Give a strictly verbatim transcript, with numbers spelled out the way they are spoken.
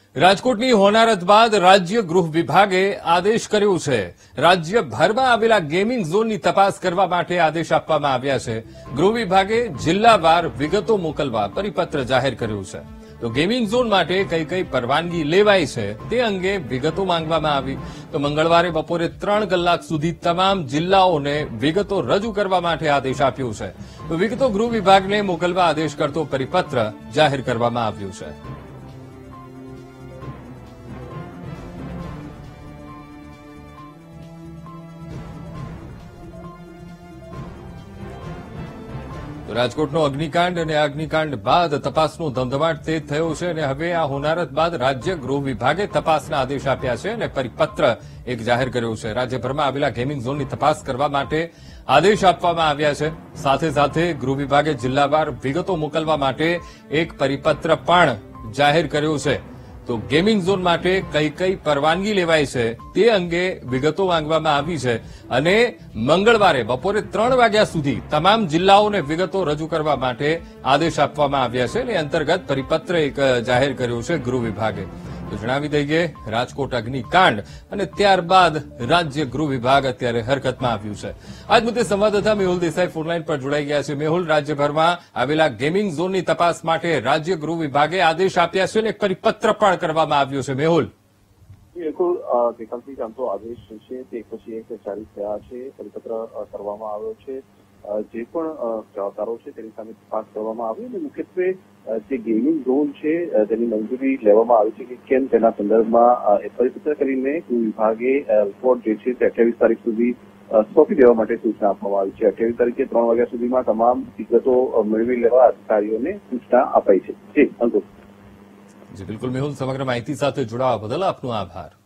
રાજકોટની હોનારત બાદ રાજ્ય ગૃહ વિભાગે આદેશ કર્યો છે। રાજ્યભરમાં આવેલા ગેમિંગ ઝોનની તપાસ કરવા માટે આદેશ આપવામાં આવ્યા છે। ગૃહ વિભાગે જિલ્લાવાર વિગતો મોકલવા પરિપત્ર જાહેર કર્યો છે। તો ગેમિંગ ઝોન માટે કઈ કઈ પરવાનગી લેવાઈ છે તે અંગે વિગતો માંગવામાં આવી। તો મંગળવારે બપોરે ત્રણ કલાક સુધી તમામ જિલ્લાઓને વિગતો રજૂ કરવા માટે આદેશ આપ્યો છે। તો વિગતો ગૃહ વિભાગને મોકલવા આદેશ કરતો પરિપત્ર જાહેર કરવામાં આવ્યો છે। રાજકોટનો અગ્નિકાંડ અને અગ્નિકાંડ બાદ તપાસનો ધમધમાટ તેજ થયો છે અને હવે આ હોનારત બાદ રાજ્ય ગૃહ વિભાગે તપાસના આદેશ આપ્યા છે અને પરિપત્ર એક જાહેર કર્યો છે। રાજ્યભરમાં આવેલા ગેમિંગ ઝોનની તપાસ કરવા માટે આદેશ આપવામાં આવ્યા છે। સાથે સાથે ગૃહ વિભાગે જિલ્લાવાર વિગતો મોકલવા માટે એક પરિપત્ર પણ જાહેર કર્યો છે। તો ગેમિંગ ઝોન માટે કઈ કઈ પરવાનગી લેવાય છે તે અંગે વિગતો માંગવામાં આવી છે અને મંગળવારે બપોરે ત્રણ વાગ્યા સુધી તમામ જિલ્લાઓને વિગતો રજૂ કરવા માટે આદેશ આપવામાં આવ્યા છે અને અંતર્ગત પરિપત્ર એક જાહેર કર્યો છે ગૃહ વિભાગે। તો જણાવી દઈએ, રાજકોટ અગ્નિકાંડ અને ત્યારબાદ રાજ્ય ગૃહ વિભાગ અત્યારે હરકતમાં આવ્યું છે। આજ મુદ્દે સંવાદદાતા મેહુલ દેસાઈ ફોનલાઈન પર જોડાઈ ગયા છે। મેહુલ, રાજ્યભરમાં આવેલા ગેમિંગ ઝોનની તપાસ માટે રાજ્ય ગૃહ વિભાગે આદેશ આપ્યા છે અને એક પરિપત્ર પણ કરવામાં આવ્યો છે। મેહુલ, બિલકુલ ગઈકાલથી આમ તો આદેશ છે તે એક પછી એક જારી થયા છે, પરિપત્ર કરવામાં આવ્યો છે। જે પણ જવાબદારો છે તેની સામે તપાસ કરવામાં આવી અને મુખ્યત્વે જે ગેમિંગ ઝોન છે તેની મંજૂરી લેવામાં આવી છે કે કેમ તેના સંદર્ભમાં પરિપત્ર કરીને ગૃહ વિભાગે રિપોર્ટ જે છે તે અઠ્યાવીસ તારીખ સુધી સોંપી દેવા માટે સૂચના આપવામાં આવી છે। અઠ્યાવીસ તારીખે ત્રણ વાગ્યા સુધીમાં તમામ વિગતો મેળવી લેવા અધિકારીઓને સૂચના અપાઈ છે। જી અંકુર। જી બિલકુલ મેહુલ, સમગ્ર માહિતી સાથે જોડાવા બદલ આપનો આભાર।